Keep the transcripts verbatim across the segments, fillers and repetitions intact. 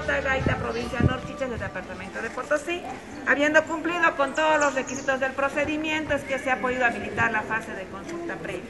Cotagaita, provincia de Norchiches, del departamento de Potosí. Habiendo cumplido con todos los requisitos del procedimiento, es que se ha podido habilitar la fase de consulta previa.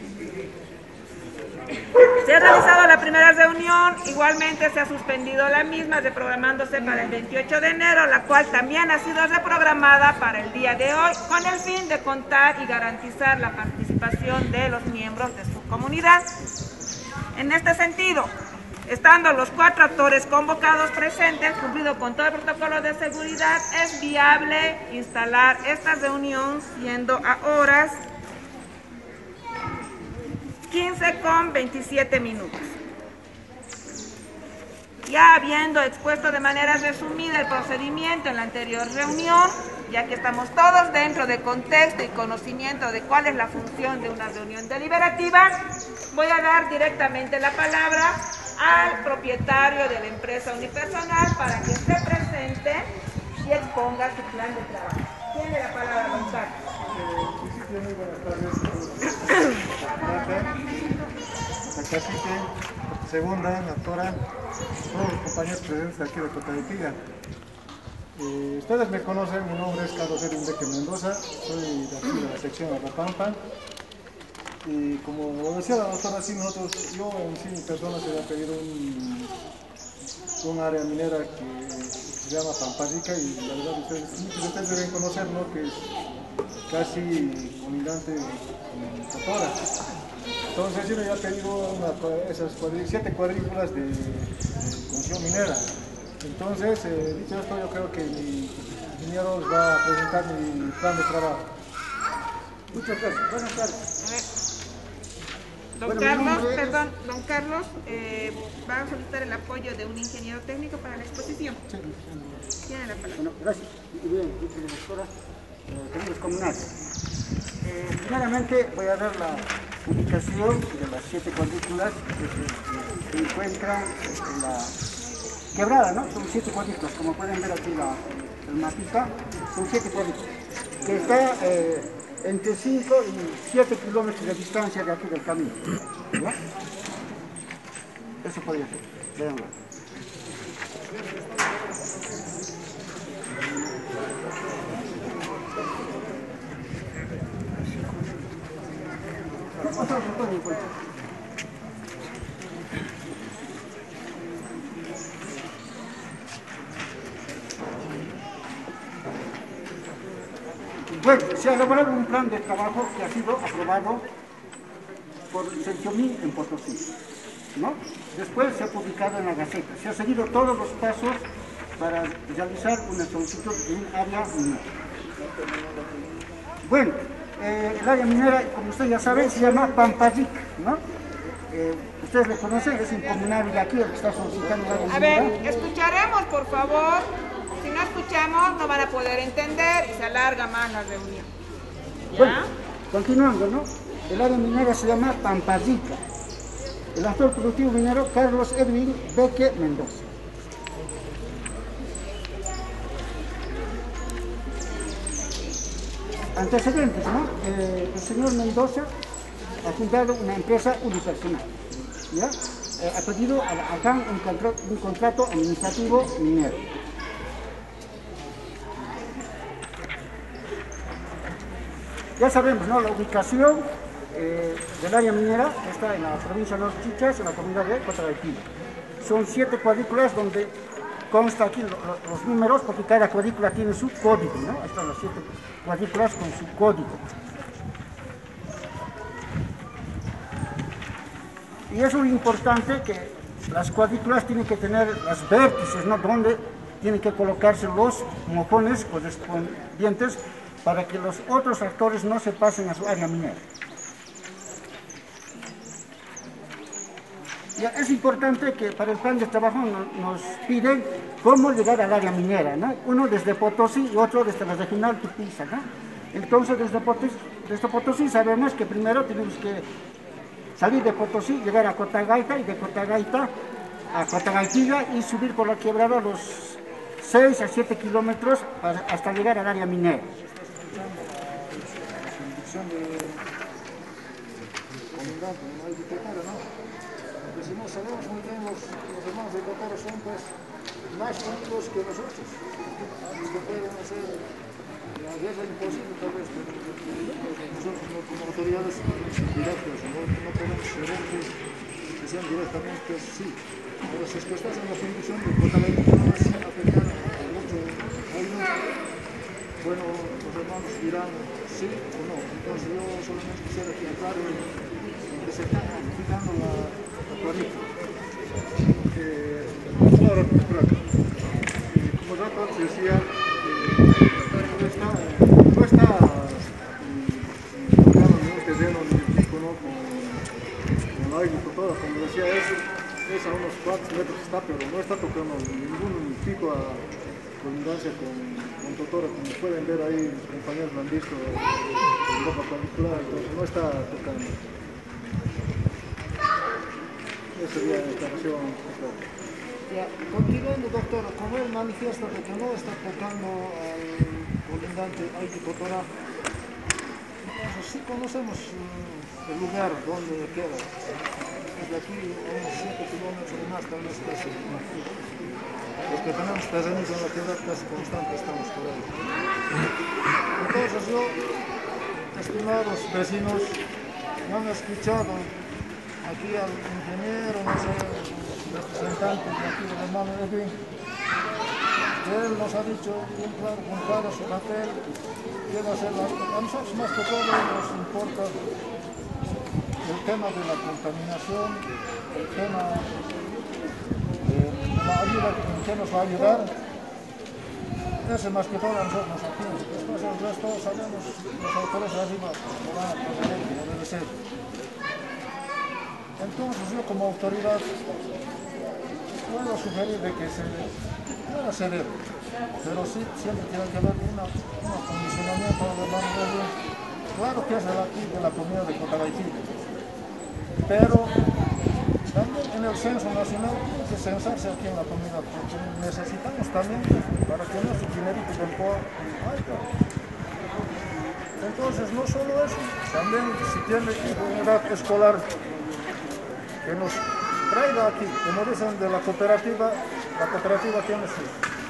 Se ha realizado la primera reunión, igualmente se ha suspendido la misma, reprogramándose para el veintiocho de enero, la cual también ha sido reprogramada para el día de hoy, con el fin de contar y garantizar la participación de los miembros de su comunidad. En este sentido, estando los cuatro actores convocados presentes, cumplido con todo el protocolo de seguridad, es viable instalar esta reunión siendo a horas quince con veintisiete minutos. Ya habiendo expuesto de manera resumida el procedimiento en la anterior reunión, ya que estamos todos dentro de contexto y conocimiento de cuál es la función de una reunión deliberativa, voy a dar directamente la palabra al propietario de la empresa unipersonal para que se presente y exponga su plan de trabajo. Tiene la palabra, don Carlos. Muy buenas tardes, la cacique, segunda, la tora, todos los compañeros presentes aquí de Cotagaita. Eh, ustedes me conocen, mi nombre es Carlos Edwin Beque Mendoza, soy de aquí de la sección Agapampa. Y como lo decía la doctora, sí, nosotros, yo en sí, mi persona se le ha pedido un, un área minera que se llama Pamparica, y la verdad ustedes, muchos de ustedes deben conocer, ¿no?, que es casi colindante con Totora. Entonces yo le había pedido una, esas cuadrí, siete cuadrículas de, de construcción minera. Entonces, eh, dicho esto, yo creo que mi ingeniero os va a presentar mi plan de trabajo. Muchas gracias. Buenas tardes. Don Bueno, Carlos, es... perdón, don Carlos, eh, va a solicitar el apoyo de un ingeniero técnico para la exposición. Sí. Tiene la palabra. Bueno, gracias. Y bien, directora, eh, queridos comunales. Eh, primeramente voy a dar la ubicación de las siete cuadrículas que se, se encuentran en la quebrada, ¿no? Son siete cuadrículas, como pueden ver aquí la, el mapita, son siete cuadrículas, que está eh, entre cinco y siete kilómetros de distancia de aquí del camino. ¿Ya? Eso podría ser. Veanlo. ¿Qué pasó? ¿Se puede encontrar? Bueno, se ha elaborado un plan de trabajo que ha sido aprobado por Senchomí en Potosí, ¿no? Después se ha publicado en la Gaceta. Se han seguido todos los pasos para realizar una solicitud en un área minera. Bueno, eh, el área minera, como ustedes ya saben, se llama Pamparica, ¿no? Eh, ustedes le conocen, es incomunable aquí el que está solicitando el área minera. A ver, escucharemos, por favor. Si no escuchamos, no van a poder entender y se alarga más la reunión. ¿Ya? Bueno, continuando, ¿no? El área minera se llama Pamparica. El actor productivo minero Carlos Edwin Beque Mendoza. Antecedentes, ¿no? Eh, el señor Mendoza ha fundado una empresa unipersonal, ¿ya? Eh, ha pedido a la ACAN un, contra un contrato administrativo minero. Ya sabemos, ¿no?, la ubicación eh, del área minera que está en la provincia de Norchiches, en la comunidad de Cotagaita. Son siete cuadrículas donde consta aquí lo, lo, los números, porque cada cuadrícula tiene su código, ¿no? Están las siete cuadrículas con su código. Y es muy importante que las cuadrículas tienen que tener las vértices, ¿no?, donde tienen que colocarse los mojones correspondientes para que los otros actores no se pasen a su área minera. Ya, es importante que para el plan de trabajo no, nos piden cómo llegar al área minera, ¿no? Uno desde Potosí y otro desde la regional Tupiza, ¿no? Entonces desde Potosí, desde Potosí sabemos que primero tenemos que salir de Potosí, llegar a Cotagaita, y de Cotagaita a Cotagaitilla y subir por la quebrada los seis a siete kilómetros hasta llegar al área minera. De comandante, no hay diputado, ¿no? Porque si no sabemos muy bien, los, los hermanos de Cotoro son, pues, más unidos que nosotros. Que pueden hacer la guerra imposible tal vez, pero nosotros no, como autoridades directas, no, no podemos querer que, que sean directamente sí. Pero si es que estás en la condición de totalmente no vas a afectar a mucho a ellos, bueno, los hermanos dirán sí o no. Entonces yo solamente quisiera que aclare que se está aplicando la, la cuadrícula. Eh, ahora, por acá. Eh, como rato antes decía, eh, no está, no está tocando ningún terreno ni pico, ¿no? Con, con el aire, con todo, como decía, es, es a unos cuantos metros que está, pero no está tocando ningún pico a colindancia con, con Totora, como pueden ver ahí, mis compañeros lo han visto en ropa cuadricular, entonces no está tocando. Esa sería la declaración. Ya, continuando, doctor, como él manifiesta de que no está tocando al colindante Aiki Totora, entonces sí conocemos uh, el lugar donde queda. Desde aquí a unos siete kilómetros más, tal vez casi. Los que tenemos terrenos en la tierra casi constante estamos por ahí. Entonces yo, estimados vecinos, me han escuchado aquí al ingeniero, no sé, representante de aquí del hermano Edwin, que él nos ha dicho bien claro, con claro su papel, que va a ser la, a nosotros más que todo nos importa el tema de la contaminación, el tema de la ayuda en que nos va a ayudar. Ese más que todo a nosotros nos atiende. Después el resto sabemos, los autores de arriba lo van a proceder como debe ser. Entonces yo como autoridad puedo sugerir de que se pueda ceder, pero sí siempre tiene que haber un acondicionamiento de la mano. Claro que es de aquí de la comunidad de Cotabaití, pero también en el censo nacional tiene que censarse aquí en la comunidad, porque necesitamos también para que nuestro dinerito del P O A haya. Entonces no solo eso, también si tiene unidad escolar que nos traiga aquí, como dicen de la cooperativa, la cooperativa tiene su,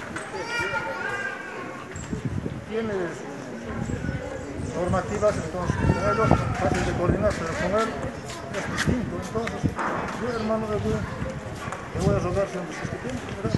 tiene normativas, entonces con ellos es fácil de coordinar, pero con él es distinto. Entonces, yo hermano de Dios, te voy a rogar siempre, si es que tienes que mirar,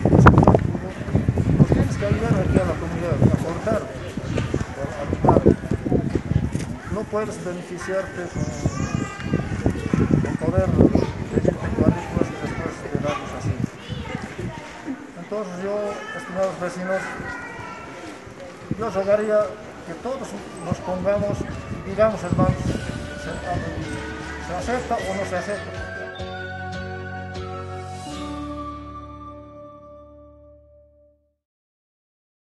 nos tienes que ayudar aquí a la comunidad, a aportar, a ayudar. No puedes beneficiarte con, con poder pedirte cuadrículas y después de darnos así. Entonces yo, estimados vecinos, yo rogaría que todos nos pongamos y digamos, hermanos, ¿se, se acepta o no se acepta?